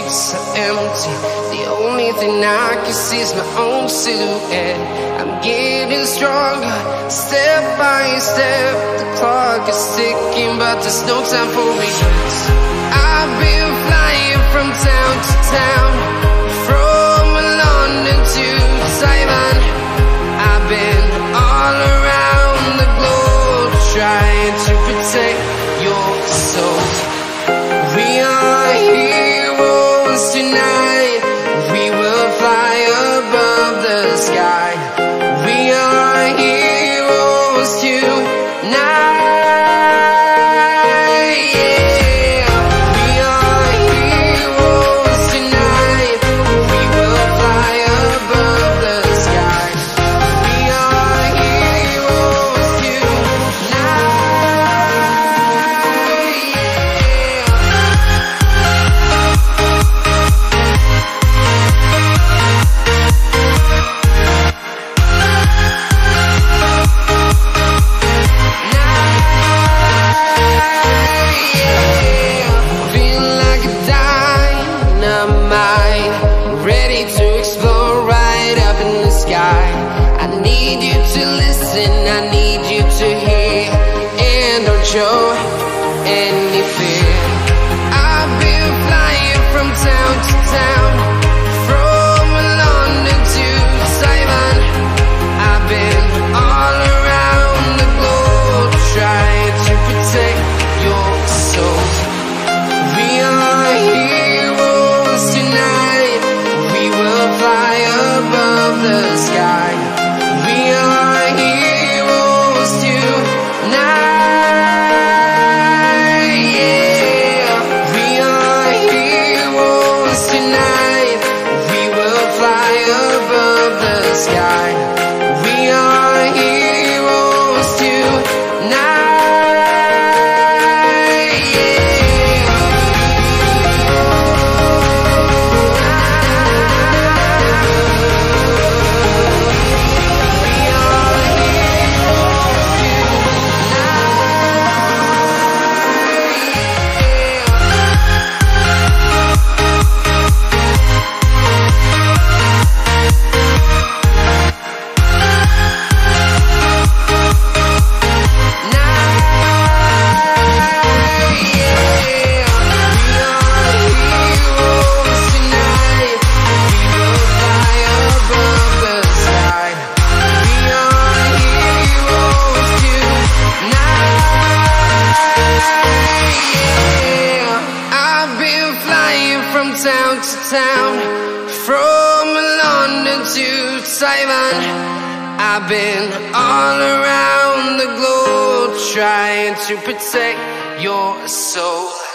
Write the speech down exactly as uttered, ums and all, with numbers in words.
so empty. The only thing I can see is my own silhouette. I'm getting stronger, step by step. The clock is ticking, but there's no time for regrets. I've been flying from town to town, from London to Taiwan. I've been all around the globe, trying to protect your soul. We are heroes tonight. We will fly above the sky. We are heroes tonight. I need you to listen, I need you to hear, and don't show any fear. I've been flying from town to town, from London to Taiwan. I've been all around the globe, trying to protect your soul. We are heroes tonight. We will fly above the sky. We are heroes tonight, yeah. We are heroes tonight. We will fly above the sky. We are heroes tonight, yeah. Town to town, from London to Taiwan. I've been all around the globe, trying to protect your soul.